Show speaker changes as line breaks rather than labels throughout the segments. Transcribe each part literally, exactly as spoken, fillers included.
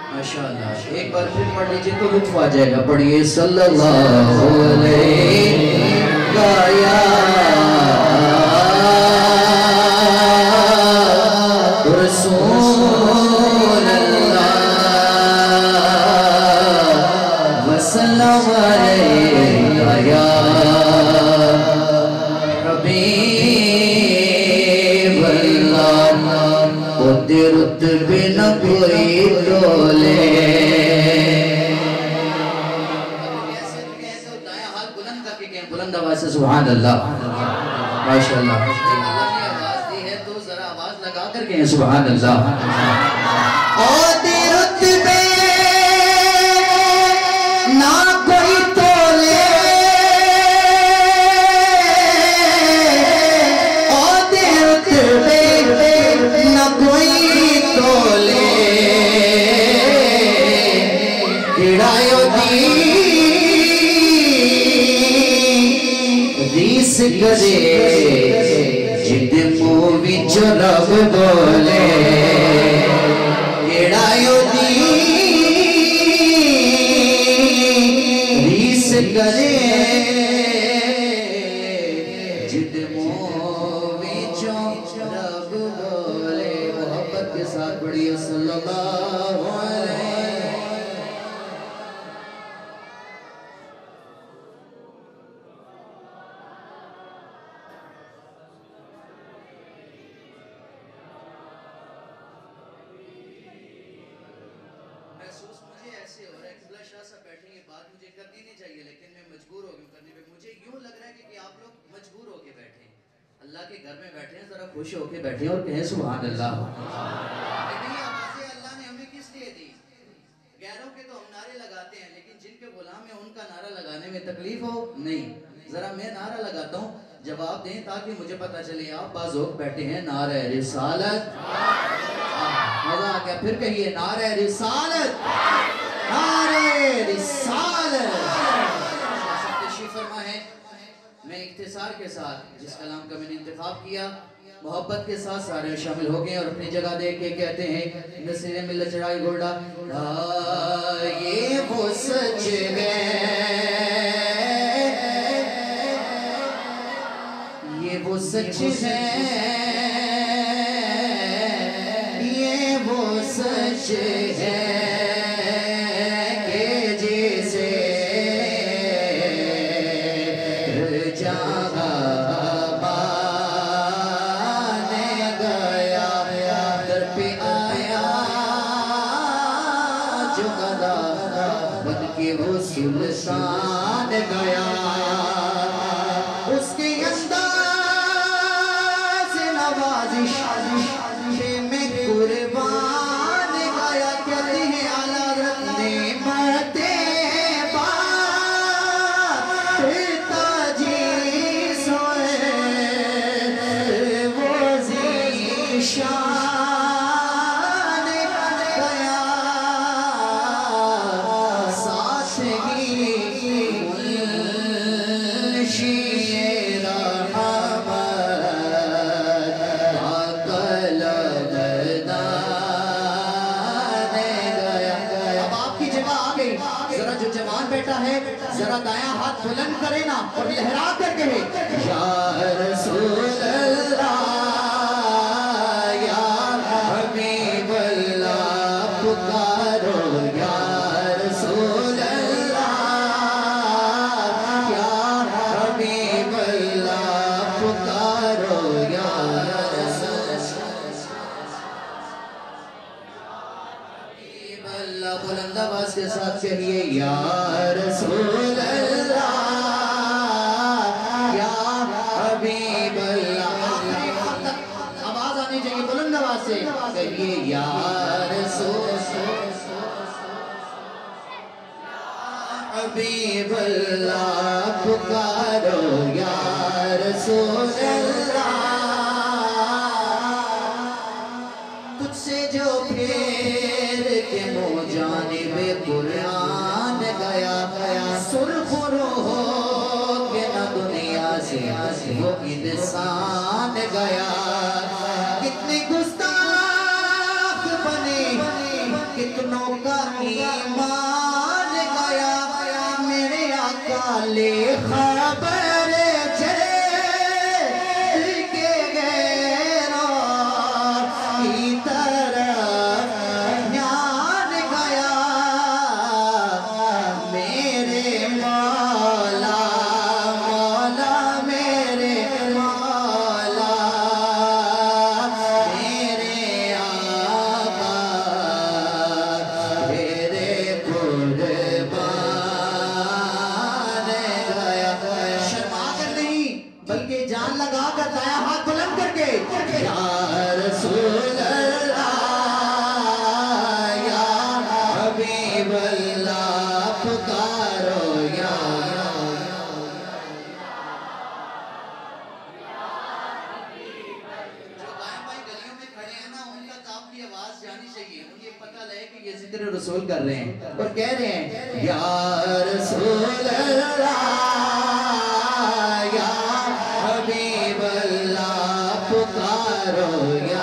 ماشاءاللہ ایک بار پھر پڑھ لیجئے تو لطف آ جائے گا. پڑھئے صلی اللہ علیہ یا رسول اللہ وسلم علیہ یا حبیب اللہ. خود رتبے نہ کوئی ڈولے. بلند آواز سے سبحان اللہ. ماشاءاللہ اللہ نے آواز دی ہے تو ذرا آواز لگا کر کہیں سبحان اللہ.
خود رتبے نہ کوئی تولے. خود رتبے نہ کوئی تولے. کڑائیو دی ریس کرے جد مووی جو رب بولے. کڑائیو دی ریس کرے
جد مووی جو رب بولے. محبت کے ساتھ پڑھئے صلی اللہ علیہ. محسوس مجھے ایسے ہو رہا ہے کہ بلا شاہ صاحب بیٹھیں یہ بات مجھے کرنی نہیں چاہیے لیکن میں مجبور ہو گیا کرنے پہ. مجھے یوں لگ رہا ہے کہ آپ لوگ مجبور ہو کے بیٹھیں. اللہ کے گھر میں بیٹھیں ذرا خوش ہو کے بیٹھیں اور کہیں سبحان اللہ. لیکن یہ آوازیں اللہ نے ہمیں کس لیے دی؟ غیروں کے تو ہم نعرے لگاتے ہیں لیکن جن کے غلام ہیں ان کا نعرہ لگانے میں تکلیف ہو نہیں. ذرا میں نعرہ لگاتا ہوں جواب دیں تاکہ مجھے پتا چلے آپ بازوق بیٹھے ہیں. نعرہ رسالت. مزہ آ گیا. پھر کہیے نعرہ رسالت. نعرہ رسالت. تشریف فرما ہے. میں اختصار کے ساتھ جس کلام کا میں نے انتخاب کیا محبت کے ساتھ سارے شامل ہو گئے اور اپنی جگہ دے کے کہتے ہیں نصیر ملت چڑھائی گولڈا. یہ وہ سچ ہے یہ وہ سچ ہے یہ وہ سچ ہے کہ جسے جہاں بانے گیا در پہ آیا جو غدا بن کے وہ سلطان گیا. اس کے انداز نوازش پہ میں قربان گیا. کہتے ہیں اعلیٰ حضرت نعمتِ بات تاجی سوئے وہ ذیشان گیا. ساتھ ہی منشی ذرا دایاں ہاتھ بلند کرے نا اور لہرا کر کہے یا رسول اللہ یا حبیب اللہ پکارو. یا رسول اللہ یا حبیب اللہ پکارو. یا رسول حبیب اللہ. بلند آواز کے ساتھ کہیے یا رسول اللہ یا حبیب اللہ. آواز آنی چاہیے بلند آواز سے کہیے یا رسول حبیب اللہ پکارو. یا رسول اللہ تجھ سے جو پھیر کے منہ جانب قرآن گیا سرخ رو ہو کے نہ دنیا سے وہ انسان گیا. کتنے گستاخ بنے کتنوں کا
वाले खबर चल के गैरों की तरफ ध्यान गया मेरे मौला मौला मेरे मौला मेरे आका तेरे कुर्बान गया। शर्मा कर नहीं बल्कि जान लगा कर दाया हाथ बुलंद करके या रसूल अल्लाह या हबीब अल्लाह पुकारो या
जो गायब भाई गलियों में खड़े हैं ना उनका काफी आवाज जानी चाहिए उन्हें पता लगे कि ये जिक्र रसूल कर रहे हैं
और कह रहे हैं या रसूल अल्लाह या हबीब अल्लाह पुकारो या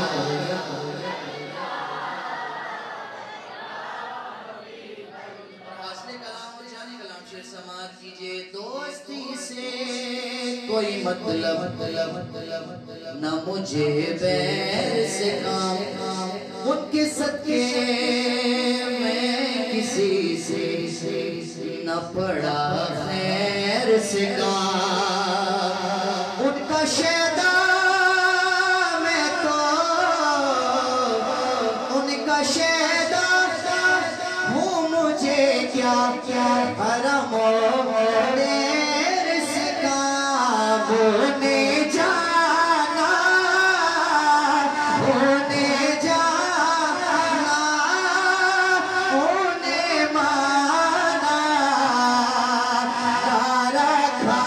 फासले कलाम और जाने कलाम शेर समाअत कीजिए।
दोस्ती से कोई मतलब मतलब मतलब न मुझे बैर से काम उनके सदके मैं किसी से न पड़ा खैर से काम उनका शैदा मैं तो उनका शैदा हूँ मुझे क्या क्या हरम इसका होने जाना होने जाना होने माना रखा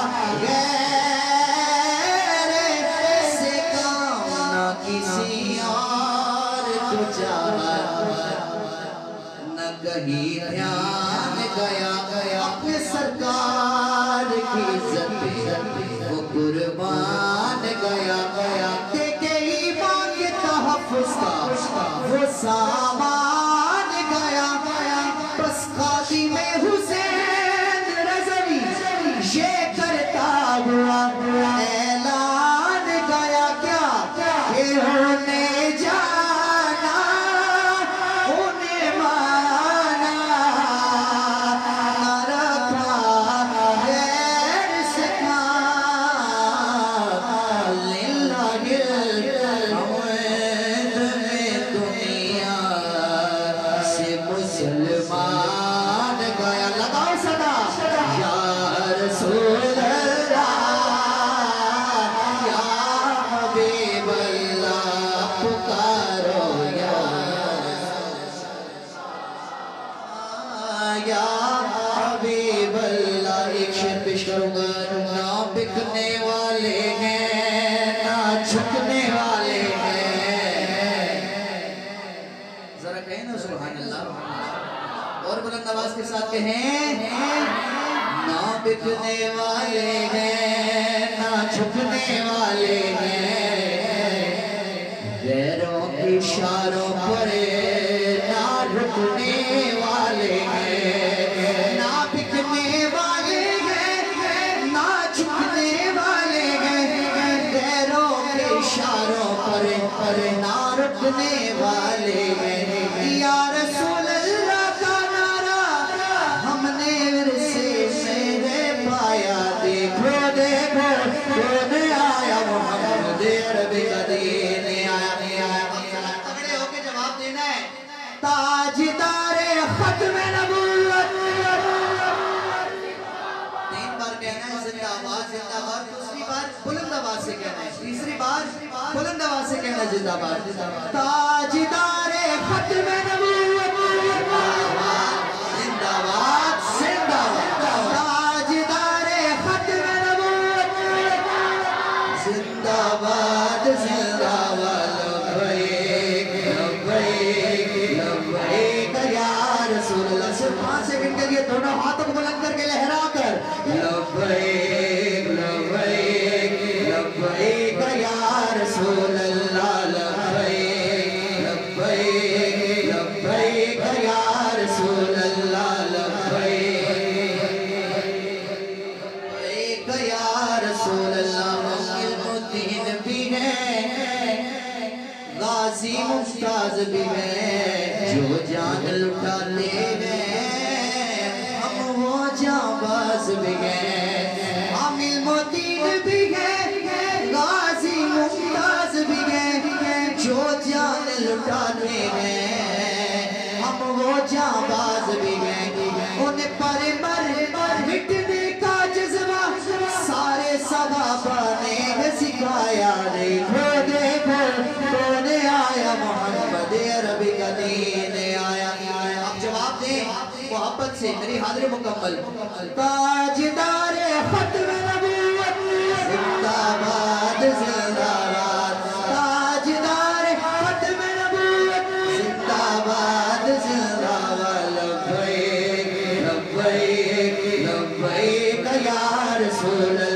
गैर से काम न किसी और को चाहा न कहीं ध्यान गया गया अपने सरकार की इज्जत वो कुर्बान गया गया देखे ईमान के तहफ्फुज़ का वो सामान गया गया बस खादी में हुसैन रज़वी ये करता हुआ ऐलान गया क्या कि होने जाना होने माना न रखा गैर से काम लिल्लाहिल हम्द में दुनिया से मुसलमान गया लगाओ सदा या रसूल अल्लाह या हबीब अल्लाह पुकारो या या हबीब अल्लाह। एक शेर पेश करूंगा ना बिकने वाले हैं ना झुकने वाले हैं
जरा कहें ना सुभान अल्लाह
और बुलंद आवाज के साथ कहें ना बिकने वाले हैं ना झुकने वाले हैं गैरों के इशारों पर ना रुकने वाले हैं ना बिकने वाले हैं ना झुकने वाले हैं गैरों के इशारों पर पर ना रुकने वाले हैं या रसूल अल्लाह का नारा हमने विरसे मेरे पाया देखो देखो कौन आया मोहम्मद अरबी का दीन आया आया
तगड़े होके जवाब देना है।
ताजदारे खत्म नबूवत
तीन बार कहना है जिंदाबाद जिंदाबाद दूसरी बार बुलंद आवाज से कहना है तीसरी बार बुलंद आवाज से कहना है जिंदाबाद
ताजदारे खत्म नबूवत
जिंदाबाद
जिंदाबाद ताजदारे खत्म नबूवत जिंदाबाद जिंदाबाद लब्बैक लब्बैक लब्बैक या रसूल अल्लाह। सिर्फ पाँच सेकंड के लिए दोनों हाथों को बुलंद करके लहरा कर लब्बैक लब्बैक लब्बैक या रसूल अल्लाह लब्बैक लब्बैक غازی ممتاز بھی ہیں جو جان لٹاتے ہیں ہم وہ جانباز بھی ہیں عامل مدین بھی ہیں غازی ممتاز بھی ہیں جو جان لٹاتے ہیں ہم وہ جانباز بھی ہیں انہیں پر مر مٹنے کا جذبہ سارے صحابہ نے سکھایا دیکھو دیکھو کون آیا محمد عربی کا دین آیا اب جواب دیں محبت سے میری حاضر مکمل تاجدار ختم نبوت زندہ باد زندہ باد تاجدار ختم نبوت زندہ باد زندہ باد لبیک لبیک لبیک یا رسول